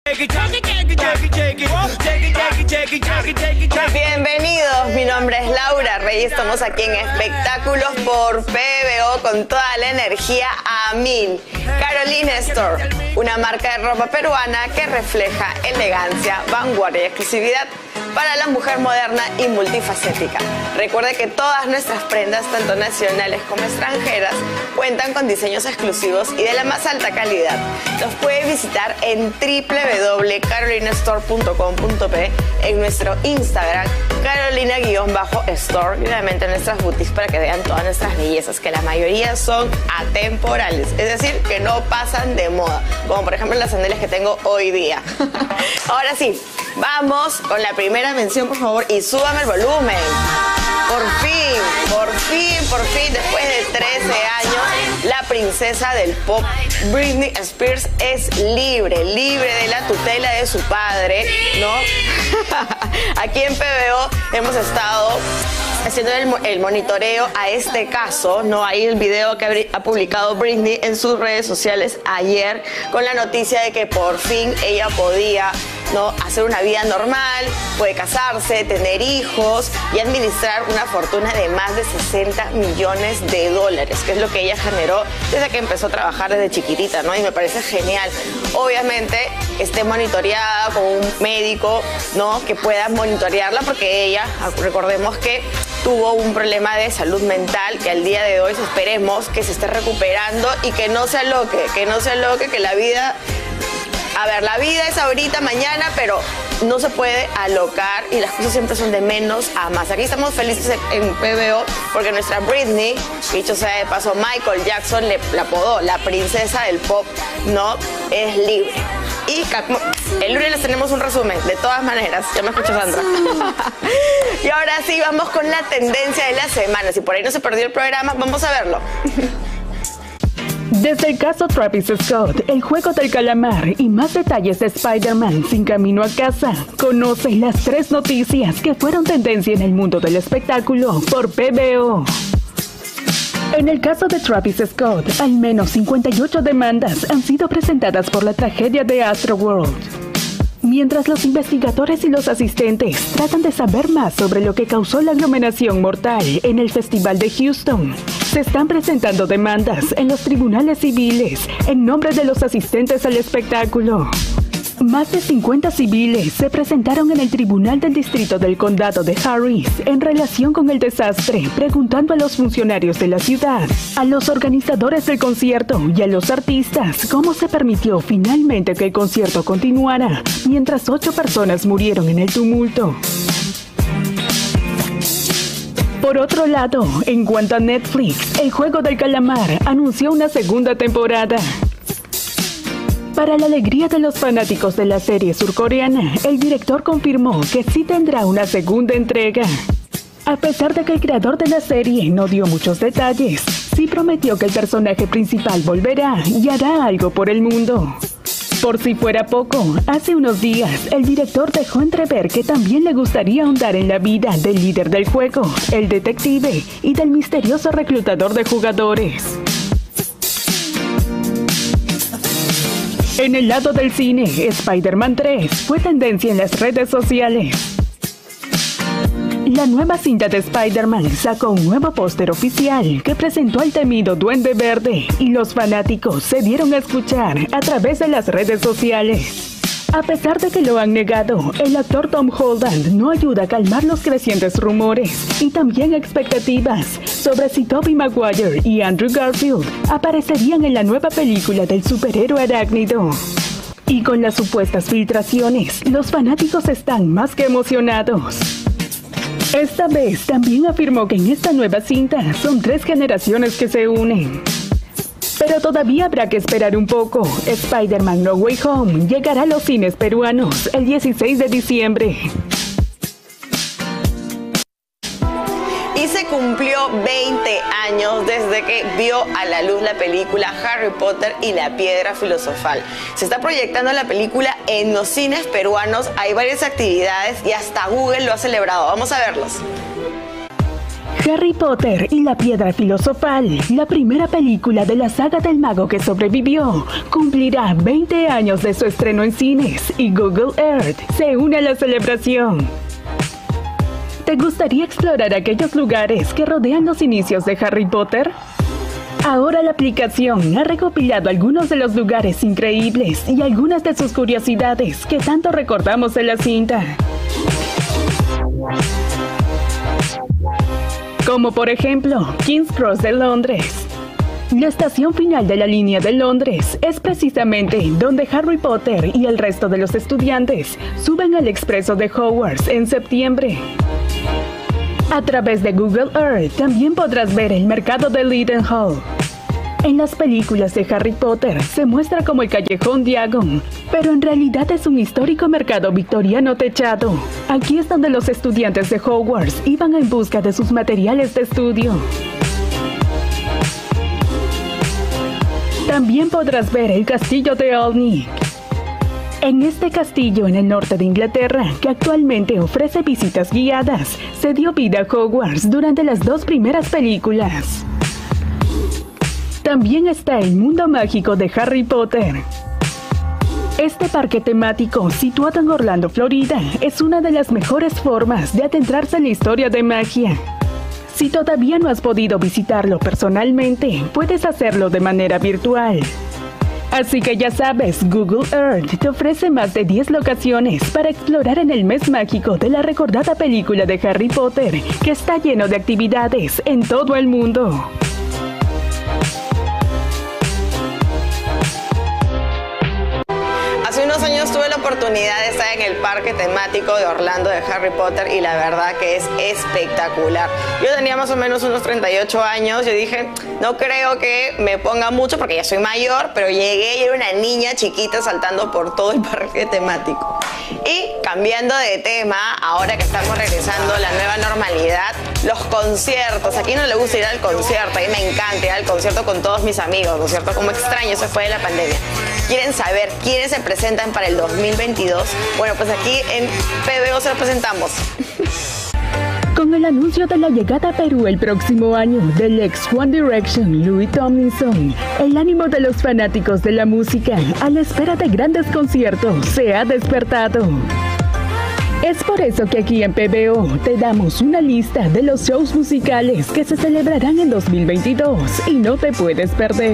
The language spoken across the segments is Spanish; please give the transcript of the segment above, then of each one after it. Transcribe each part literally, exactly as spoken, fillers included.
Bienvenidos, mi nombre es Laura Rey, estamos aquí en Espectáculos por P B O con toda la energía a mil. Carolina Store, una marca de ropa peruana que refleja elegancia, vanguardia y exclusividad para la mujer moderna y multifacética. Recuerde que todas nuestras prendas, tanto nacionales como extranjeras, cuentan con diseños exclusivos y de la más alta calidad. Los puede visitar en w w w punto carolina store punto com punto p, en nuestro Instagram, Carolina-Store, y obviamente en nuestras boutiques para que vean todas nuestras bellezas, que la mayoría son atemporales, es decir, que no pasan de moda, como por ejemplo las sandalias que tengo hoy día. Ahora sí, vamos con la primera mención, por favor, y súbame el volumen. Por fin, por fin, por fin, después de trece años, la princesa del pop, Britney Spears, es libre, libre de la tutela de su padre, ¿no? Aquí en P B O hemos estado haciendo el, el monitoreo a este caso, ¿no? Ahí el video que ha publicado Britney en sus redes sociales ayer con la noticia de que por fin ella podía, ¿no?, hacer una vida normal, puede casarse, tener hijos y administrar una fortuna de más de sesenta millones de dólares, que es lo que ella generó desde que empezó a trabajar desde chiquitita, ¿no? Y me parece genial. Obviamente esté monitoreada con un médico, ¿no?, que pueda monitorearla, porque ella, recordemos que tuvo un problema de salud mental que al día de hoy esperemos que se esté recuperando y que no se aloque, que no se aloque, que la vida... A ver, la vida es ahorita, mañana, pero no se puede alocar y las cosas siempre son de menos a más. Aquí estamos felices en P B O porque nuestra Britney, dicho sea de paso, Michael Jackson le, la apodó la princesa del pop, ¿no? Es libre. Y el lunes les tenemos un resumen, de todas maneras. Ya me escucho, Sandra. Y ahora sí, vamos con la tendencia de la semana. Si por ahí no se perdió el programa, vamos a verlo. Desde el caso Travis Scott, el juego del calamar y más detalles de Spider-Man sin camino a casa, conoce las tres noticias que fueron tendencia en el mundo del espectáculo por P B O. En el caso de Travis Scott, al menos cincuenta y ocho demandas han sido presentadas por la tragedia de Astroworld. Mientras los investigadores y los asistentes tratan de saber más sobre lo que causó la aglomeración mortal en el Festival de Houston, se están presentando demandas en los tribunales civiles en nombre de los asistentes al espectáculo. Más de cincuenta civiles se presentaron en el Tribunal del Distrito del Condado de Harris en relación con el desastre, preguntando a los funcionarios de la ciudad, a los organizadores del concierto y a los artistas cómo se permitió finalmente que el concierto continuara, mientras ocho personas murieron en el tumulto. Por otro lado, en cuanto a Netflix, el juego del calamar anunció una segunda temporada. Para la alegría de los fanáticos de la serie surcoreana, el director confirmó que sí tendrá una segunda entrega. A pesar de que el creador de la serie no dio muchos detalles, sí prometió que el personaje principal volverá y hará algo por el mundo. Por si fuera poco, hace unos días el director dejó entrever que también le gustaría ahondar en la vida del líder del juego, el detective y del misterioso reclutador de jugadores. En el lado del cine, Spider-Man tres fue tendencia en las redes sociales. La nueva cinta de Spider-Man sacó un nuevo póster oficial que presentó al temido Duende Verde y los fanáticos se dieron a escuchar a través de las redes sociales. A pesar de que lo han negado, el actor Tom Holland no ayuda a calmar los crecientes rumores y también expectativas sobre si Tobey Maguire y Andrew Garfield aparecerían en la nueva película del superhéroe arácnido. Y con las supuestas filtraciones, los fanáticos están más que emocionados. Esta vez también afirmó que en esta nueva cinta son tres generaciones que se unen. Pero todavía habrá que esperar un poco. Spider-Man No Way Home llegará a los cines peruanos el dieciséis de diciembre. Y se cumplió veinte años desde que vio a la luz la película Harry Potter y la Piedra Filosofal. Se está proyectando la película en los cines peruanos, hay varias actividades y hasta Google lo ha celebrado. Vamos a verlos. Harry Potter y la Piedra Filosofal, la primera película de la saga del mago que sobrevivió, cumplirá veinte años de su estreno en cines y Google Earth se une a la celebración. ¿Te gustaría explorar aquellos lugares que rodean los inicios de Harry Potter? Ahora la aplicación ha recopilado algunos de los lugares increíbles y algunas de sus curiosidades que tanto recordamos de la cinta. Como por ejemplo, King's Cross de Londres. La estación final de la línea de Londres es precisamente donde Harry Potter y el resto de los estudiantes suben al expreso de Hogwarts en septiembre. A través de Google Earth también podrás ver el mercado de Leadenhall. En las películas de Harry Potter se muestra como el callejón Diagon, pero en realidad es un histórico mercado victoriano techado. Aquí es donde los estudiantes de Hogwarts iban en busca de sus materiales de estudio. También podrás ver el castillo de Olney. En este castillo en el norte de Inglaterra, que actualmente ofrece visitas guiadas, se dio vida a Hogwarts durante las dos primeras películas. También está el mundo mágico de Harry Potter. Este parque temático, situado en Orlando, Florida, es una de las mejores formas de adentrarse en la historia de magia. Si todavía no has podido visitarlo personalmente, puedes hacerlo de manera virtual. Así que ya sabes, Google Earth te ofrece más de diez locaciones para explorar en el mes mágico de la recordada película de Harry Potter, que está lleno de actividades en todo el mundo. Hace unos años tuve la oportunidad de estar en el parque temático de Orlando de Harry Potter y la verdad que es espectacular. Yo tenía más o menos unos treinta y ocho años, yo dije, no creo que me ponga mucho porque ya soy mayor, pero llegué y era una niña chiquita saltando por todo el parque temático. Y cambiando de tema, ahora que estamos regresando a la nueva normalidad, los conciertos. ¿A quién no le gusta ir al concierto? A mí me encanta ir al concierto con todos mis amigos, ¿no es cierto? Como extraño, eso fue de la pandemia. ¿Quieren saber quiénes se presentan para el dos mil veintidós? Bueno, pues aquí en P B O se los presentamos. Con el anuncio de la llegada a Perú el próximo año del ex One Direction, Louis Tomlinson, el ánimo de los fanáticos de la música a la espera de grandes conciertos se ha despertado. Es por eso que aquí en P B O te damos una lista de los shows musicales que se celebrarán en dos mil veintidós y no te puedes perder.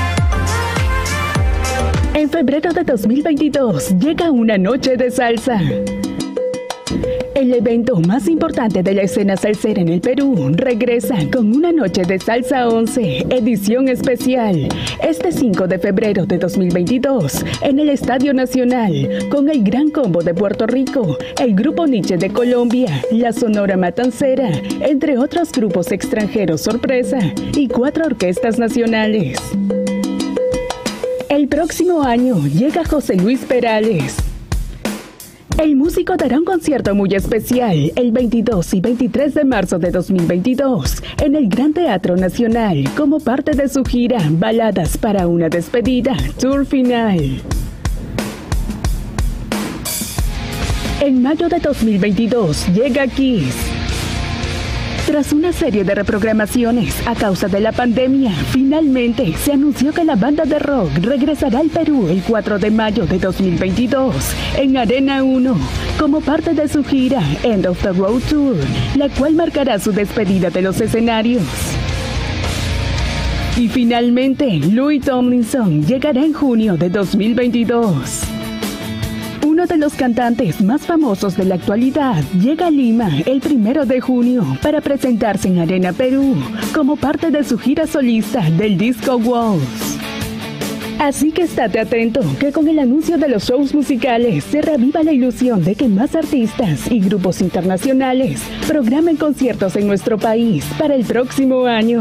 En febrero de dos mil veintidós llega una noche de salsa. El evento más importante de la escena salsera en el Perú regresa con una noche de Salsa once, edición especial, este cinco de febrero de dos mil veintidós, en el Estadio Nacional, con el Gran Combo de Puerto Rico, el Grupo Nietzsche de Colombia, la Sonora Matancera, entre otros grupos extranjeros sorpresa, y cuatro orquestas nacionales. El próximo año llega José Luis Perales. El músico dará un concierto muy especial el veintidós y veintitrés de marzo de dos mil veintidós en el Gran Teatro Nacional como parte de su gira Baladas para una despedida, Tour Final. En mayo de dos mil veintidós llega Kiss. Tras una serie de reprogramaciones a causa de la pandemia, finalmente se anunció que la banda de rock regresará al Perú el cuatro de mayo de dos mil veintidós en Arena uno, como parte de su gira End of the Road Tour, la cual marcará su despedida de los escenarios. Y finalmente, Louis Tomlinson llegará en junio de dos mil veintidós. Uno de los cantantes más famosos de la actualidad llega a Lima el primero de junio para presentarse en Arena Perú como parte de su gira solista del disco Walls. Así que estate atento que con el anuncio de los shows musicales se reaviva la ilusión de que más artistas y grupos internacionales programen conciertos en nuestro país para el próximo año.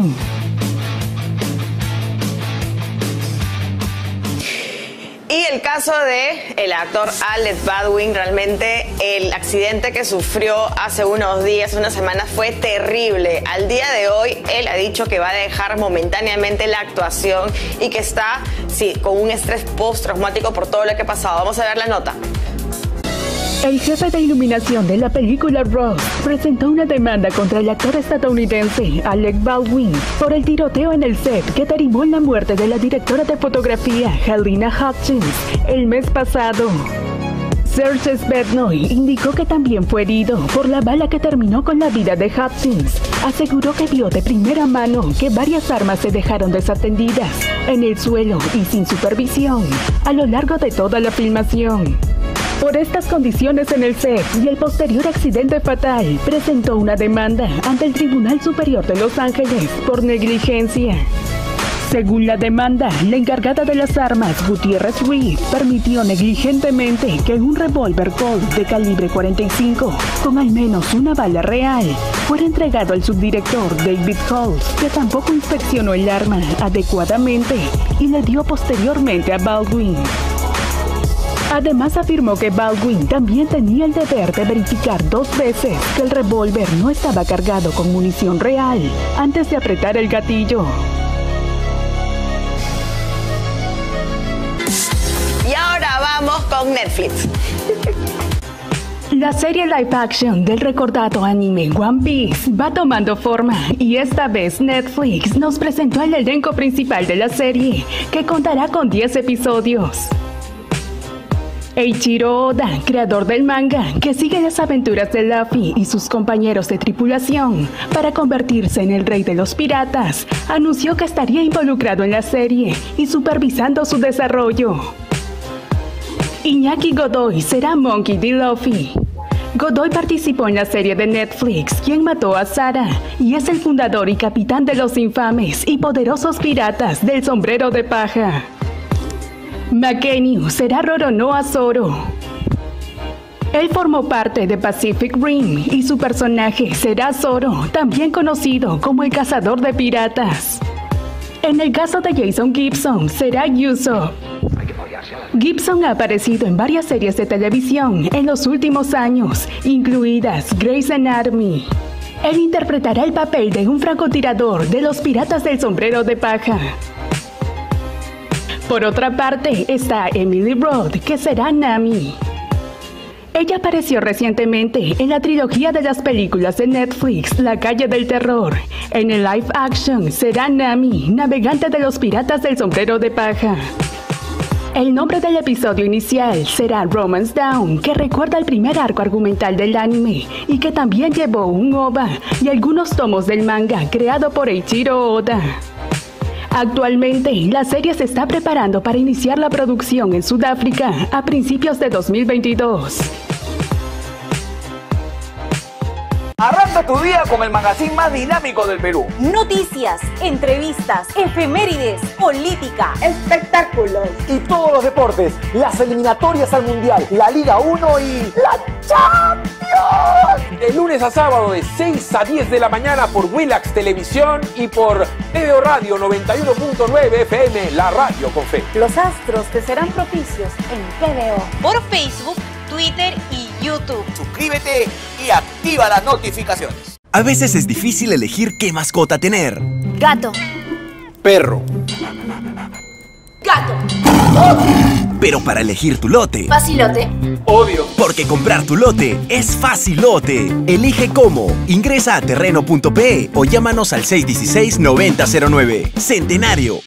Y el caso de el actor Alec Baldwin, realmente el accidente que sufrió hace unos días, unas semanas, fue terrible. Al día de hoy, él ha dicho que va a dejar momentáneamente la actuación y que está, sí, con un estrés postraumático por todo lo que ha pasado. Vamos a ver la nota. El jefe de iluminación de la película Rust presentó una demanda contra el actor estadounidense Alec Baldwin por el tiroteo en el set que derivó en la muerte de la directora de fotografía Halyna Hutchins el mes pasado. Serge Svetnoy indicó que también fue herido por la bala que terminó con la vida de Hutchins. Aseguró que vio de primera mano que varias armas se dejaron desatendidas en el suelo y sin supervisión a lo largo de toda la filmación. Por estas condiciones en el set y el posterior accidente fatal, presentó una demanda ante el Tribunal Superior de Los Ángeles por negligencia. Según la demanda, la encargada de las armas, Gutierrez Reed, permitió negligentemente que un revólver Colt de calibre cuarenta y cinco, con al menos una bala real, fuera entregado al subdirector David Halls, que tampoco inspeccionó el arma adecuadamente y le dio posteriormente a Baldwin. Además afirmó que Baldwin también tenía el deber de verificar dos veces que el revólver no estaba cargado con munición real antes de apretar el gatillo. Y ahora vamos con Netflix. La serie live action del recordado anime One Piece va tomando forma y esta vez Netflix nos presentó el elenco principal de la serie, que contará con diez episodios. Eiichiro Oda, creador del manga, que sigue las aventuras de Luffy y sus compañeros de tripulación para convertirse en el rey de los piratas, anunció que estaría involucrado en la serie y supervisando su desarrollo. Iñaki Godoy será Monkey D. Luffy. Godoy participó en la serie de Netflix ¿Quién mató a Sara? Y es el fundador y capitán de los infames y poderosos piratas del sombrero de paja. Mackenyu será Roronoa Zoro. Él formó parte de Pacific Rim y su personaje será Zoro, también conocido como el cazador de piratas. En el caso de Jason Gibson será Usopp. Gibson ha aparecido en varias series de televisión en los últimos años, incluidas Grey's Anatomy. Él interpretará el papel de un francotirador de los piratas del sombrero de paja. Por otra parte, está Emily Roth, que será Nami. Ella apareció recientemente en la trilogía de las películas de Netflix, La Calle del Terror. En el live action será Nami, navegante de los piratas del sombrero de paja. El nombre del episodio inicial será Romance Down, que recuerda el primer arco argumental del anime y que también llevó un O V A y algunos tomos del manga creado por Eiichiro Oda. Actualmente, la serie se está preparando para iniciar la producción en Sudáfrica a principios de dos mil veintidós. Arranca tu día con el magazine más dinámico del Perú. Noticias, entrevistas, efemérides, política, espectáculos y todos los deportes, las eliminatorias al Mundial, la Liga uno y la Champions. De lunes a sábado de seis a diez de la mañana por Willax Televisión y por T V O Radio noventa y uno punto nueve F M, la radio con fe. Los astros te serán propicios en T V O. Por Facebook, Twitter y YouTube. Suscríbete y activa las notificaciones. A veces es difícil elegir qué mascota tener. Gato. Perro. Gato. Pero para elegir tu lote... Facilote. Obvio. Porque comprar tu lote es facilote. Elige cómo. Ingresa a terreno punto pe o llámanos al seis uno seis, nueve cero cero nueve. Centenario.